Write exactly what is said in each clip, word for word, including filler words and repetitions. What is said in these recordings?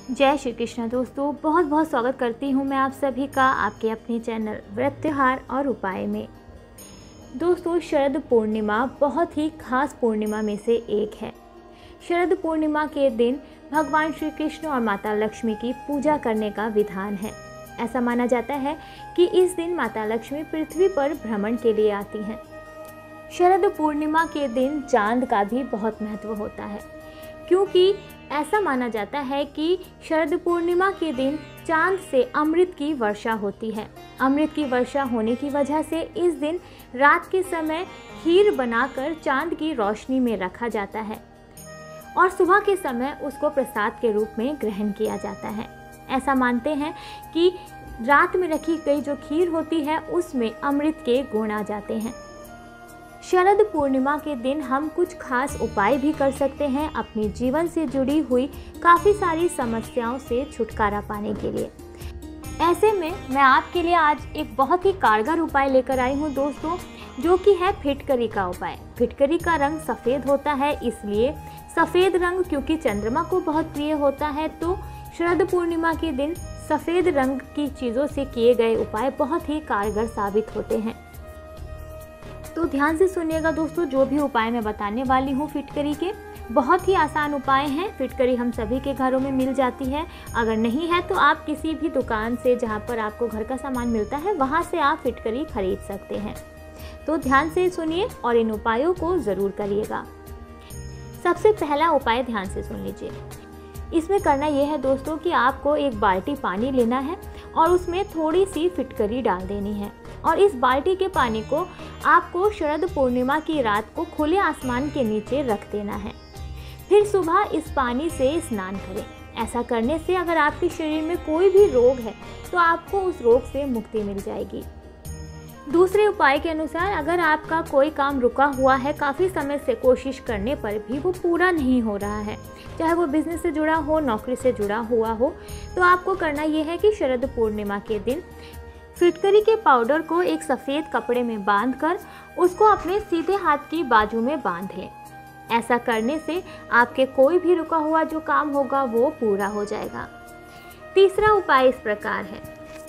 जय श्री कृष्ण दोस्तों, बहुत बहुत स्वागत करती हूँ मैं आप सभी का आपके अपने चैनल व्रत त्योहार और उपाय में। दोस्तों, शरद पूर्णिमा बहुत ही खास पूर्णिमा में से एक है। शरद पूर्णिमा के दिन भगवान श्री कृष्ण और माता लक्ष्मी की पूजा करने का विधान है। ऐसा माना जाता है कि इस दिन माता लक्ष्मी पृथ्वी पर भ्रमण के लिए आती हैं। शरद पूर्णिमा के दिन चांद का भी बहुत महत्व होता है, क्योंकि ऐसा माना जाता है कि शरद पूर्णिमा के दिन चांद से अमृत की वर्षा होती है। अमृत की वर्षा होने की वजह से इस दिन रात के समय खीर बनाकर चांद की रोशनी में रखा जाता है और सुबह के समय उसको प्रसाद के रूप में ग्रहण किया जाता है। ऐसा मानते हैं कि रात में रखी गई जो खीर होती है उसमें अमृत के गुण आ जाते हैं। शरद पूर्णिमा के दिन हम कुछ खास उपाय भी कर सकते हैं अपने जीवन से जुड़ी हुई काफ़ी सारी समस्याओं से छुटकारा पाने के लिए। ऐसे में मैं आपके लिए आज एक बहुत ही कारगर उपाय लेकर आई हूँ दोस्तों, जो कि है फिटकरी का उपाय। फिटकरी का रंग सफ़ेद होता है, इसलिए सफ़ेद रंग क्योंकि चंद्रमा को बहुत प्रिय होता है, तो शरद पूर्णिमा के दिन सफ़ेद रंग की चीज़ों से किए गए उपाय बहुत ही कारगर साबित होते हैं। तो ध्यान से सुनिएगा दोस्तों, जो भी उपाय मैं बताने वाली हूँ फिटकरी के बहुत ही आसान उपाय हैं। फिटकरी हम सभी के घरों में मिल जाती है। अगर नहीं है तो आप किसी भी दुकान से जहाँ पर आपको घर का सामान मिलता है वहाँ से आप फिटकरी खरीद सकते हैं। तो ध्यान से सुनिए और इन उपायों को ज़रूर करिएगा। सबसे पहला उपाय ध्यान से सुन लीजिए। इसमें करना यह है दोस्तों कि आपको एक बाल्टी पानी लेना है और उसमें थोड़ी सी फिटकरी डाल देनी है और इस बाल्टी के पानी को आपको शरद पूर्णिमा की रात को खुले आसमान के नीचे रख देना है। फिर सुबह इस पानी से स्नान करें। ऐसा करने से अगर आपके शरीर में कोई भी रोग है तो आपको उस रोग से मुक्ति मिल जाएगी। दूसरे उपाय के अनुसार अगर आपका कोई काम रुका हुआ है, काफ़ी समय से कोशिश करने पर भी वो पूरा नहीं हो रहा है, चाहे वो बिजनेस से जुड़ा हो, नौकरी से जुड़ा हुआ हो, तो आपको करना ये है कि शरद पूर्णिमा के दिन फिटकरी के पाउडर को एक सफ़ेद कपड़े में बांधकर उसको अपने सीधे हाथ की बाजू में बांध लें। ऐसा करने से आपके कोई भी रुका हुआ जो काम होगा वो पूरा हो जाएगा। तीसरा उपाय इस प्रकार है।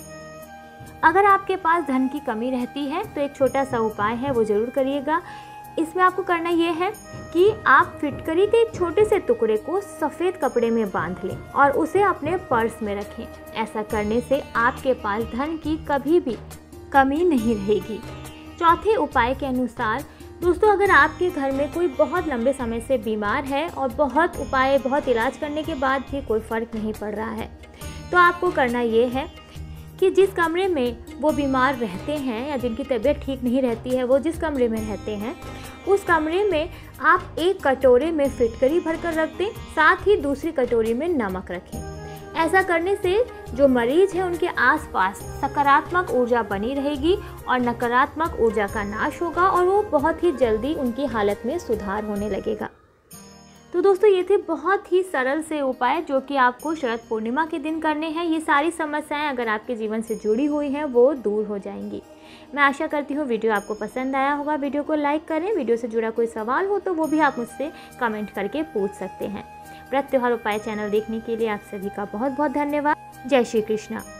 अगर आपके पास धन की कमी रहती है तो एक छोटा सा उपाय है, वो ज़रूर करिएगा। इसमें आपको करना ये है कि आप फिटकरी के एक छोटे से टुकड़े को सफ़ेद कपड़े में बांध लें और उसे अपने पर्स में रखें। ऐसा करने से आपके पास धन की कभी भी कमी नहीं रहेगी। चौथे उपाय के अनुसार दोस्तों, अगर आपके घर में कोई बहुत लंबे समय से बीमार है और बहुत उपाय बहुत इलाज करने के बाद भी कोई फ़र्क नहीं पड़ रहा है, तो आपको करना ये है कि जिस कमरे में वो बीमार रहते हैं या जिनकी तबीयत ठीक नहीं रहती है, वो जिस कमरे में रहते हैं उस कमरे में आप एक कटोरे में फिटकरी भरकर रख दें, साथ ही दूसरी कटोरी में नमक रखें। ऐसा करने से जो मरीज है उनके आसपास सकारात्मक ऊर्जा बनी रहेगी और नकारात्मक ऊर्जा का नाश होगा और वो बहुत ही जल्दी उनकी हालत में सुधार होने लगेगा। तो दोस्तों, ये थे बहुत ही सरल से उपाय जो कि आपको शरद पूर्णिमा के दिन करने हैं। ये सारी समस्याएं अगर आपके जीवन से जुड़ी हुई हैं वो दूर हो जाएंगी। मैं आशा करती हूँ वीडियो आपको पसंद आया होगा। वीडियो को लाइक करें। वीडियो से जुड़ा कोई सवाल हो तो वो भी आप मुझसे कमेंट करके पूछ सकते हैं। व्रत त्योहार उपाय चैनल देखने के लिए आप सभी का बहुत बहुत धन्यवाद। जय श्री कृष्ण।